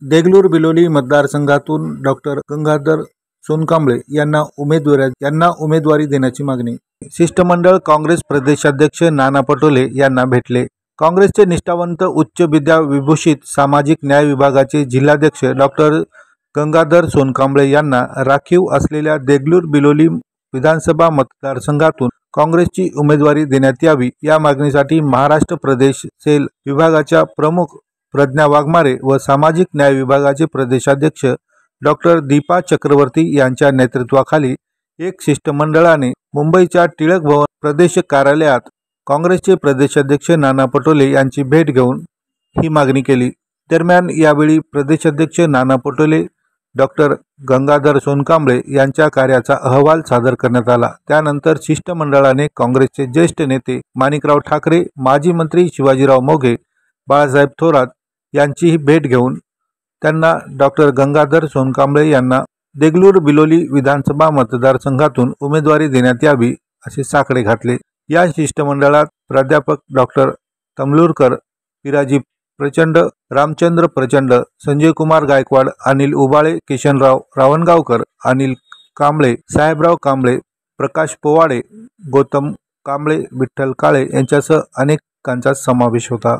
देगलूर बिलोली मतदारसंघातून डॉक्टर गंगाधर सोनकांबळे यांना उमेदवारी देण्याची मागणी। शिष्टमंडळ काँग्रेस प्रदेशाध्यक्ष नाना पटोले यांना भेटले। काँग्रेसचे निष्ठावंत उच्च विद्या विभूषित सामाजिक न्याय विभागाचे जिल्हाध्यक्ष डॉक्टर गंगाधर सोनकांबळे यांना राखीव असलेल्या देगलूर बिलोली विधानसभा मतदारसंघातून काँग्रेसची उमेदवारी देण्यात यावी या मागणीसाठी महाराष्ट्र प्रदेश सेल विभागाच्या प्रमुख प्रज्ञा वाघमारे व सामाजिक न्याय विभागाचे प्रदेशाध्यक्ष डॉक्टर दीपा चक्रवर्ती यांच्या नेतृत्वाखाली एक शिष्टमंडळाने मुंबईच्या टिळक भवन प्रदेश कार्यालयात काँग्रेसचे प्रदेशाध्यक्ष नाना पटोले यांची भेट घेऊन ही मागणी केली। दरम्यान यावेळी प्रदेशाध्यक्ष नाना पटोले डॉक्टर गंगाधर सोनकांबळे यांच्या कार्याचा अहवाल सादर करण्यात आला। त्यानंतर शिष्टमंडळाने काँग्रेसचे ज्येष्ठ नेते माणिकराव ठाकरे, माजी मंत्री शिवाजीराव मोघे, बाळासाहेब थोरात यांचीही भेट घेऊन त्यांना डॉक्टर गंगाधर सोनकांबळे यांना देगलूर बिलोली विधानसभा मतदारसंघातून उमेदवारी देण्यात यावी असे साकडे घातले। या शिष्टमंडळात प्राध्यापक डॉक्टर तमलूरकर, पिराजी प्रचंड, रामचंद्र प्रचंड, संजय कुमार गायकवाड, अनिल उबाळे, किशनराव रावणगावकर, अनिल कांबळे, साहेबराव कांबळे, प्रकाश पोवाडे, गौतम कांबळे, विठ्ठल काळे यांच्यासह अनेकांचा समावेश होता।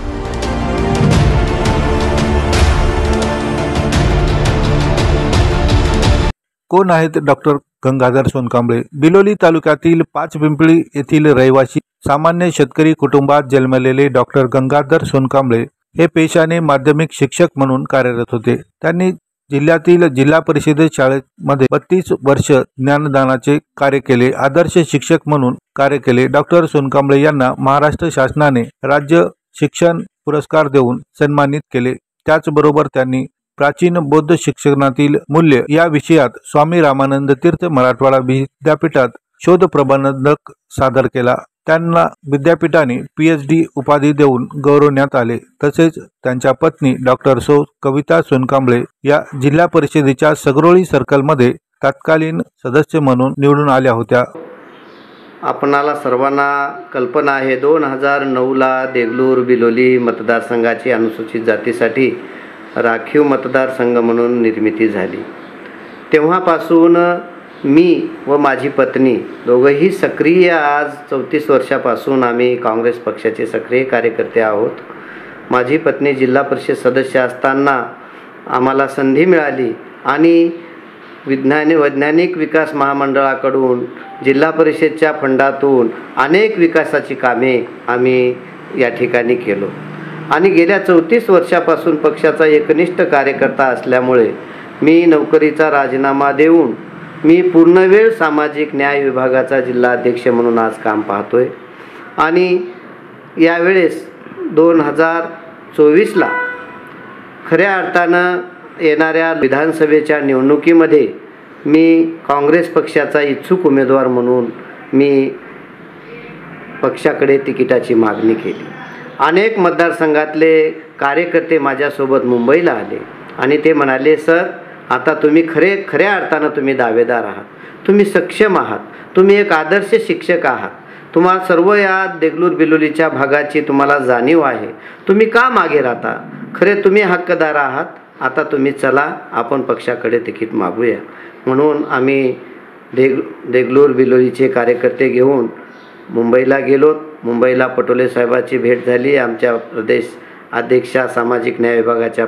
कोण आहेत डॉक्टर गंगाधर सोनकांबळे? बिलोली तालुक्यातील पाचपिंपळी येथील रहिवासी सामान्य शेतकरी कुटुंबात जन्मलेले डॉक्टर गंगाधर सोनकांबळे हे पेशाने माध्यमिक शिक्षक म्हणून कार्यरत होते। त्यांनी जिल्ह्यातील जिल्हा परिषद शाळेमध्ये 32 वर्ष ज्ञानदानाचे कार्य केले, आदर्श शिक्षक म्हणून कार्य केले। डॉक्टर सोनकांबळे यांना महाराष्ट्र शासनाने राज्य शिक्षण पुरस्कार देऊन सन्मानित केले। त्याचबरोबर त्यांनी प्राचीन बौद्ध शिक्षणातील मूल्य या विषयात स्वामी रामानंद तीर्थ मराठवाडा विद्यापीठात शोध प्रबंधक सादर केला। त्यांना विद्यापीठाने PhD उपाधी देऊन गौरवण्यात आले। तसेच त्यांच्या पत्नी डॉक्टर कविता सोनकांबळे या जिल्हा परिषदेच्या सगरोळी सर्कलमध्ये तत्कालीन सदस्य म्हणून निवडून आल्या होत्या। आपणाला सर्वांना कल्पना आहे 2009ला देगलूर बिलोली मतदारसंघाची अनुसूचित जातीसाठी राखीव मतदारसंघ म्हणून निर्मिती झाली। तेव्हापासून मी व माझी पत्नी दोघंही सक्रिय, आज 34 वर्षापासून आम्ही काँग्रेस पक्षाचे सक्रिय कार्यकर्ते आहोत। माझी पत्नी जिल्हा परिषद सदस्य असताना आम्हाला संधी मिळाली आणि वैज्ञानिक विकास महामंडळाकडून जिल्हा परिषदच्या फंडातून अनेक विकासाची कामे आम्ही या ठिकाणी केलो आणि गेल्या 34 वर्षापासून पक्षाचा एकनिष्ठ कार्यकर्ता असल्यामुळे मी नोकरीचा राजीनामा देऊन मी पूर्णवेळ सामाजिक न्याय विभागाचा जिल्हाध्यक्ष म्हणून आज काम पाहतोय। आणि यावेळेस 2024ला खऱ्या अर्थानं येणाऱ्या विधानसभेच्या निवडणुकीमध्ये मी काँग्रेस पक्षाचा इच्छुक उमेदवार म्हणून मी पक्षाकडे तिकिटाची मागणी केली। अनेक मतदारसंघातले कार्यकर्ते माझ्यासोबत मुंबईला आले आणि ते म्हणाले, सर आता तुम्ही खऱ्या अर्थानं तुम्ही दावेदार आहात, तुम्ही सक्षम आहात, तुम्ही एक आदर्श शिक्षक आहात, तुम्हाला सर्व या देगलूर बिलोलीच्या भागाची तुम्हाला जाणीव आहे, तुम्ही का मागे राहता, खरे तुम्ही हक्कदार आहात, आता तुम्ही चला आपण पक्षाकडे तिकीट मागूया। म्हणून आम्ही देगलूर बिलोलीचे कार्यकर्ते घेऊन मुंबईला गेलो। मुंबईला पटोले साहेबांची भेट झाली। आमच्या प्रदेश अध्यक्षा सामाजिक न्याय विभागाच्या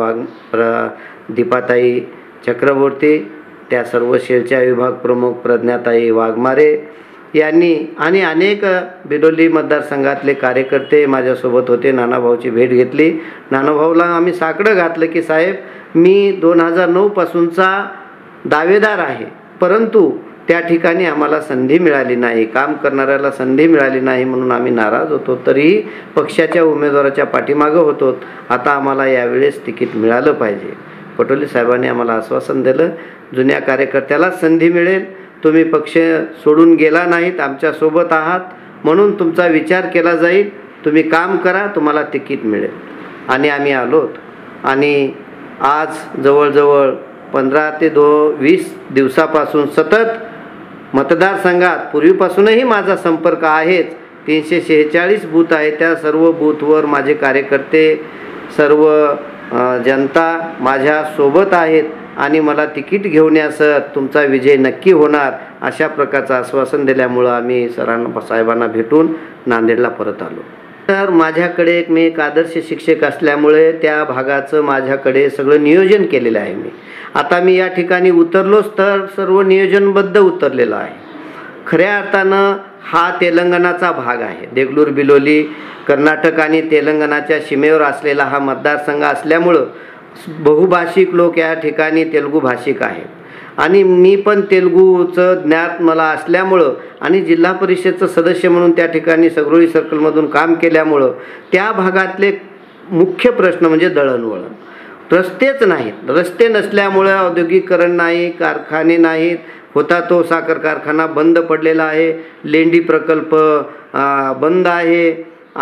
दीपाताई चक्रवर्ती, त्या सर्व सेलच्या विभाग प्रमुख प्रज्ञाताई वाघमारे यांनी आणि अनेक बिलोली मतदारसंघातले कार्यकर्ते माझ्यासोबत होते। नानाभाऊची भेट घेतली। नानाभाऊला आम्ही साकडं घातलं की साहेब मी 2009 पासूनचा दावेदार आहे, परंतु त्या ठिकाणी आम्हाला संधी मिळाली नाही, काम करणाऱ्याला संधी मिळाली नाही म्हणून आम्ही नाराज होतो, तरीही पक्षाच्या उमेदवाराच्या पाठीमागं होतो। आता आम्हाला यावेळेस तिकीट मिळालं पाहिजे। पटोले साहेबांनी आम्हाला आश्वासन दिलं, जुन्या कार्यकर्त्याला संधी मिळेल, तुम्ही पक्ष सोडून गेला नाहीत, आमच्यासोबत आहात म्हणून तुमचा विचार केला जाईल, तुम्ही काम करा, तुम्हाला तिकीट मिळेल। आणि आम्ही आलोत आणि आज जवळजवळ 15 ते 20 दिवसापासून सतत मतदारसंघात पूर्वीपासूनही माझा संपर्क आहेच। 346 बूथ आहे, त्या सर्व बूथवर माझे कार्यकर्ते सर्व जनता माझ्या सोबत आहेत आणि मला तिकीट घेऊन या सर, तुमचा विजय नक्की होणार, अशा प्रकारचं आश्वासन दिल्यामुळं आम्ही साहेबांना भेटून नांदेडला परत आलो. तर माझ्याकडे मी एक आदर्श शिक्षक असल्यामुळे त्या भागाचं माझ्याकडे सगळं नियोजन केलेलं आहे. आता मी या ठिकाणी उतरलोच तर सर्व नियोजनबद्ध उतरलेलं आहे. खऱ्या अर्थानं हा तेलंगणाचा भाग आहे. देगलूर बिलोली कर्नाटक आणि तेलंगणाच्या सीमेवर असलेला हा मतदारसंघ असल्यामुळं बहुभाषिक लोक या ठिकाणी तेलुगू भाषिक आहेत आणि मी पण तेलुगूचं ज्ञान मला असल्यामुळं आणि जिल्हा परिषदचं सदस्य म्हणून त्या ठिकाणी सगरोळी सर्कलमधून काम केल्यामुळं त्या भागातले मुख्य प्रश्न म्हणजे दळणवळण. रस्तेच नाहीत. रस्ते नसल्यामुळं औद्योगिकरण नाही, कारखाने नाहीत. होता तो साखर कारखाना बंद पडलेला आहे, लेंडी प्रकल्प बंद आहे,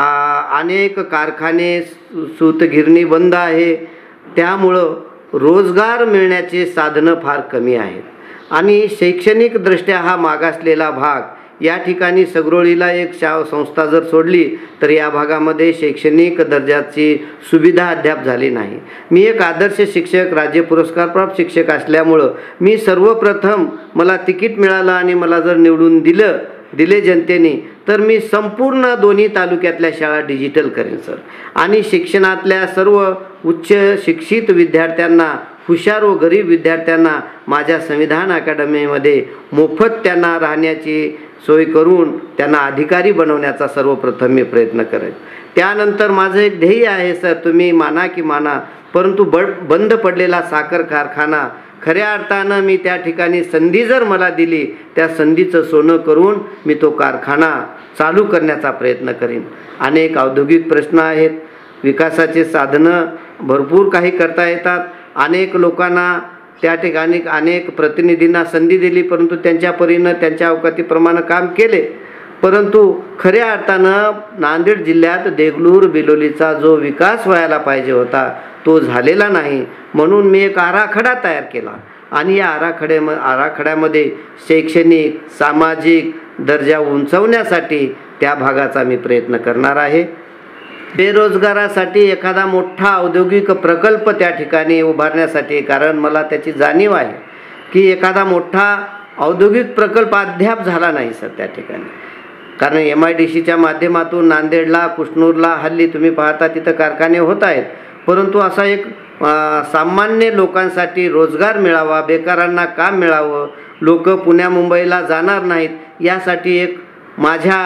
अनेक कारखाने सूतगिरणी बंद आहे. त्यामुळं रोजगार मिळण्याचे साधनं फार कमी आहेत आणि शैक्षणिकदृष्ट्या हा मागासलेला भाग. या ठिकाणी सगरोळीला एक संस्था जर सोडली तर या भागामध्ये शैक्षणिक दर्जाची सुविधा अद्याप झाली नाही. मी एक आदर्श शिक्षक, राज्य पुरस्कारप्राप्त शिक्षक असल्यामुळं मी सर्वप्रथम मला तिकीट मिळालं आणि मला जर निवडून दिले जनतेने तर मी संपूर्ण दोन्ही तालुक्यातल्या शाळा डिजिटल करेन सर. आणि शिक्षणातल्या सर्व उच्च शिक्षित विद्यार्थ्यांना, हुशार व गरीब विद्यार्थ्यांना माझ्या संविधान अकॅडमीमध्ये मोफत त्यांना राहण्याची सोय करून त्यांना अधिकारी बनवण्याचा सर्वप्रथम मी प्रयत्न करेन. त्यानंतर माझं एक ध्येय आहे सर, तुम्ही माना की माना, परंतु बंद पडलेला साखर कारखाना खऱ्या अर्थानं मी त्या ठिकाणी संधी जर मला दिली, त्या संधीचं सोनं करून मी तो कारखाना चालू करण्याचा प्रयत्न करीन. अनेक औद्योगिक प्रश्न आहेत, विकासाचे साधनं भरपूर काही करता येतात. अनेक लोकांना त्या ठिकाणी अनेक प्रतिनिधींना संधी दिली, परंतु त्यांच्या परीनं त्यांच्या अवकातीप्रमाणे काम केले. परंतु खऱ्या अर्थानं नांदेड जिल्ह्यात देगलूर बिलोलीचा जो विकास व्हायला पाहिजे होता तो झालेला नाही. म्हणून मी एक आराखडा तयार केला आणि या आराखड्यामध्ये शैक्षणिक, सामाजिक दर्जा उंचावण्यासाठी त्या भागाचा मी प्रयत्न करणार आहे. बेरोजगारासाठी एखादा मोठा औद्योगिक प्रकल्प त्या ठिकाणी उभारण्यासाठी, कारण मला त्याची जाणीव आहे की एखादा मोठा औद्योगिक प्रकल्प अद्याप झाला नाही सर त्या ठिकाणी. कारण MIDCच्या माध्यमातून नांदेडला, कुष्णूरला हल्ली तुम्ही पाहता तिथं कारखाने होत आहेत, परंतु असा एक सामान्य लोकांसाठी रोजगार मिळावा, बेकारांना काम मिळावं, लोक पुण्या मुंबईला जाणार नाहीत, यासाठी एक माझ्या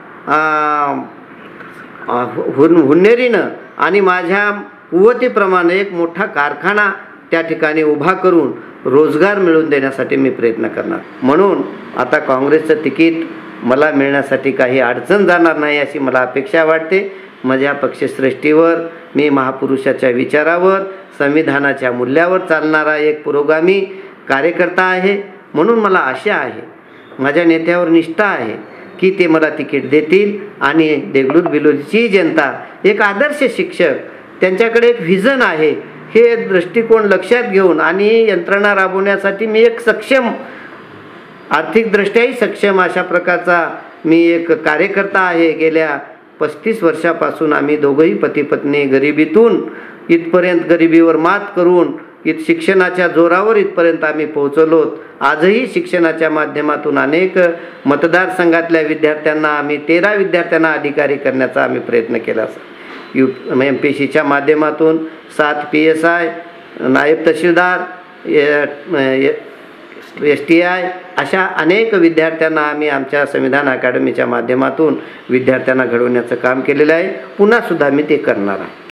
हुन्नेरीनं आणि माझ्या कुवतीप्रमाणे एक मोठा कारखाना त्या ठिकाणी उभा करून रोजगार मिळवून देण्यासाठी मी प्रयत्न करणार. म्हणून आता काँग्रेसचं तिकीट मला मिळण्यासाठी काही अडचण जाणार नाही अशी मला अपेक्षा वाटते. माझ्या पक्षश्रेष्ठीवर, मी महापुरुषाच्या विचारावर, संविधानाच्या मूल्यावर चालणारा एक पुरोगामी कार्यकर्ता आहे. म्हणून मला आशा आहे, माझ्या नेत्यावर निष्ठा आहे की ते मला तिकीट देतील आणि देगलूर बिलोलीची जनता एक आदर्श शिक्षक, त्यांच्याकडे एक व्हिजन आहे, हे दृष्टिकोन लक्षात घेऊन आणि यंत्रणा राबवण्यासाठी मी एक सक्षम, आर्थिकदृष्ट्याही सक्षम अशा प्रकारचा मी एक कार्यकर्ता आहे. गेल्या 35 वर्षापासून आम्ही दोघंही पती पत्नी गरिबीतून इथपर्यंत, गरिबीवर मात करून शिक्षणाच्या जोरावर इथपर्यंत आम्ही पोहोचलोत. आजही शिक्षणाच्या माध्यमातून अनेक मतदारसंघातल्या विद्यार्थ्यांना, आम्ही 13 विद्यार्थ्यांना अधिकारी करण्याचा आम्ही प्रयत्न केला. MPCच्या माध्यमातून 7 PSI, नायब तहसीलदार, STI अशा अनेक विद्यार्थ्यांना आम्ही आमच्या संविधान अकॅडमीच्या माध्यमातून विद्यार्थ्यांना घडवण्याचं काम केलेलं आहे. पुन्हा सुद्धा मी ते करणार आहे.